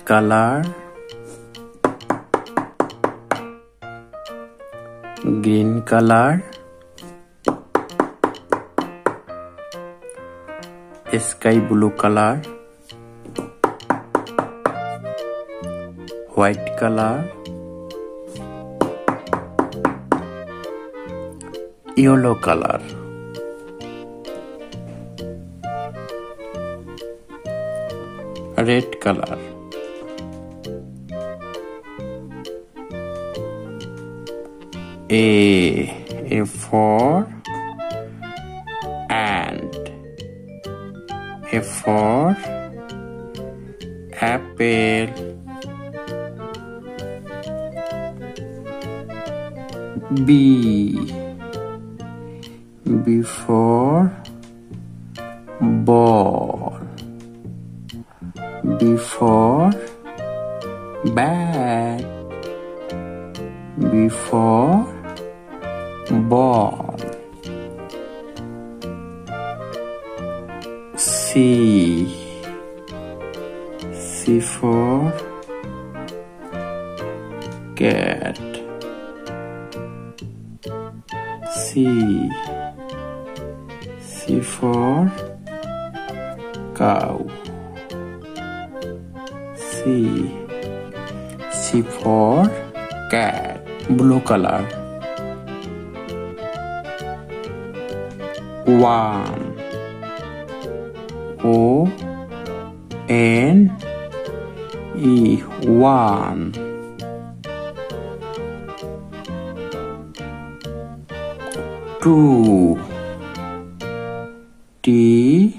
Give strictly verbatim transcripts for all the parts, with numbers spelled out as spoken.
color, green color, sky blue color, white color, yellow color, red color, A, A for ant, A for apple, B, B for ball, B for bat, B for ball, C, C for cat, C, C for cow, C, C for cat, blue color, one, O, N, E, one, two, T,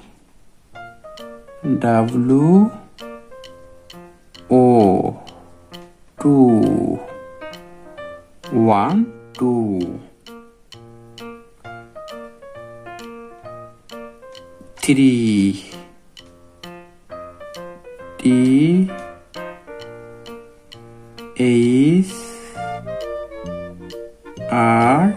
W, O, two, one, two, three, T, S, R,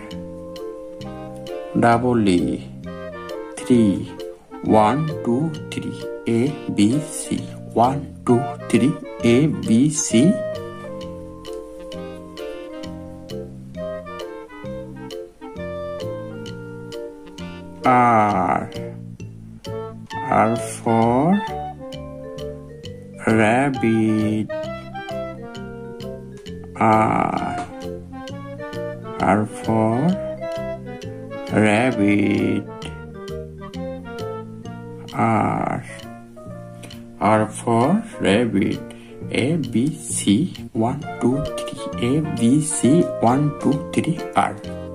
double E, three, one, two, three, A, B, C, one, two, three, A, B, C, R, R for rabbit, R, R for rabbit, R, R for rabbit, A, B, C, one, two, three, A, B, C, one, two, three, R.